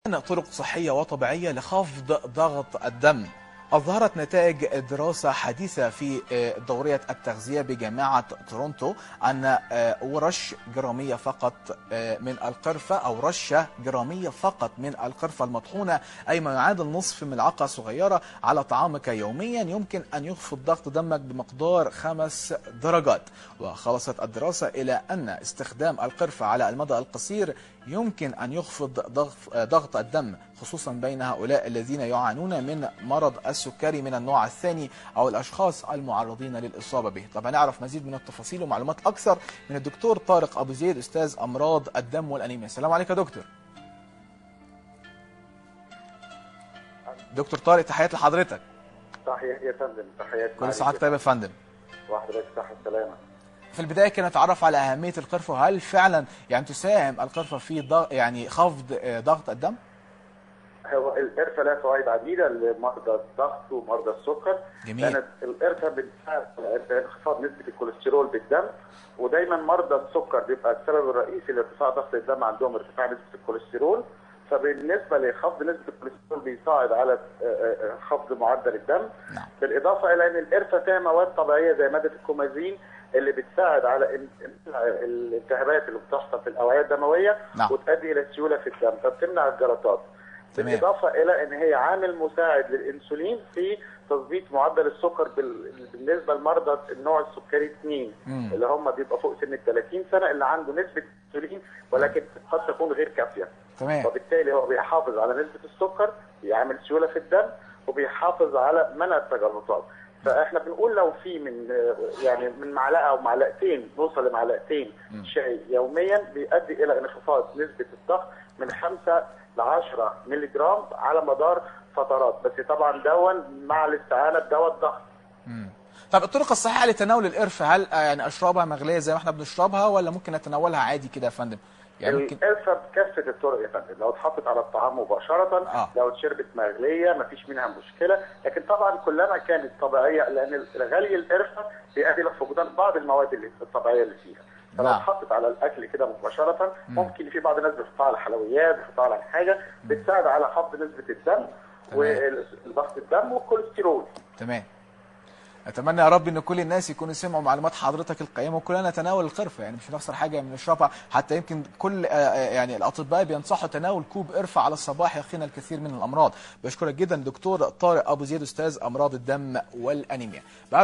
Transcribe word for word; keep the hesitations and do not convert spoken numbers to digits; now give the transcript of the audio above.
طرق صحية وطبيعية لخفض ضغط الدم. أظهرت نتائج دراسة حديثة في دورية التغذية بجامعة تورونتو أن رش جرامية فقط من القرفة أو رشة جرامية فقط من القرفة المطحونة، أي ما يعادل نصف ملعقة صغيرة على طعامك يوميا، يمكن أن يخفض ضغط دمك بمقدار خمس درجات. وخلصت الدراسة إلى أن استخدام القرفة على المدى القصير يمكن أن يخفض ضغط الدم، خصوصا بين هؤلاء الذين يعانون من مرض السكري من النوع الثاني أو الأشخاص المعرضين للإصابة به. طب هنعرف مزيد من التفاصيل ومعلومات أكثر من الدكتور طارق أبو زيد، أستاذ أمراض الدم والأنيميا. السلام عليكم يا دكتور. دكتور طارق، تحياتي لحضرتك. تحياتي يا فندم. تحياتي. كل سنة وحضرتك طيب يا فندم. وحضرتك صحة السلامة. في البداية كنا نتعرف على أهمية القرفة، وهل فعلا يعني تساهم القرفة في ضغط يعني خفض ضغط الدم؟ هو القرفة لها فوائد عديدة لمرضى الضغط ومرضى السكر. جميل. لأن القرفة بتساعد على انخفاض نسبة الكوليسترول بالدم، ودايما مرضى السكر بيبقى السبب الرئيسي لارتفاع ضغط الدم عندهم ارتفاع نسبة الكوليسترول، فبالنسبة لخفض نسبة الكوليسترول بيساعد على خفض معدل الدم. نعم. بالإضافة إلى أن القرفة فيها مواد طبيعية زي مادة الكومازين اللي بتساعد على الالتهابات اللي بتحصل في الأوعية الدموية. نعم. وتؤدي إلى سيولة في الدم فبتمنع الجلطات. بالإضافة إلى أن هي عامل مساعد للإنسولين في تظبيط معدل السكر بالنسبة لمرضى النوع السكري اثنين اللي هم بيبقى فوق سن ال ثلاثين سنة، اللي عنده نسبة انسولين ولكن قد تكون غير كافية. تمام. وبالتالي هو بيحافظ على نسبة السكر، بيعمل سيولة في الدم، وبيحافظ على منع التجلطات. فاحنا بنقول لو في من يعني من معلقه او معلقتين نوصل لمعلقتين شاي يوميا بيؤدي الى انخفاض نسبه الضغط من خمسة ل عشرة مللي جرام على مدار فترات، بس طبعا دون مع الاستعانه بدواء الضغط. امم طب الطرق الصحيحه لتناول القرفه، هل يعني اشربها مغليه زي ما احنا بنشربها ولا ممكن نتناولها عادي كده يا فندم؟ يعني ممكن القرفه بكافه الطرق يا فندم، لو اتحطت على الطعام مباشره، آه. لو اتشربت مغليه مفيش منها مشكله، لكن طبعا كلما كانت طبيعيه، لان غلي القرفه بيؤدي الى فقدان بعض المواد الطبيعيه اللي فيها. فلو اتحطت على الاكل كده مباشره ممكن في بعض الناس بتحطها على الحلويات، بتحطها على حاجه بتساعد على خفض نسبه الدم وضغط الدم والكوليسترول. تمام. اتمنى يا رب ان كل الناس يكونوا سمعوا معلومات حضرتك القيمه، وكلنا نتناول القرفه، يعني مش هنخسر حاجه من نشربها، حتى يمكن كل يعني الاطباء بينصحوا تناول كوب قرفه على الصباح يقينا الكثير من الامراض. بشكرك جدا دكتور طارق ابو زيد، استاذ امراض الدم والانيميا.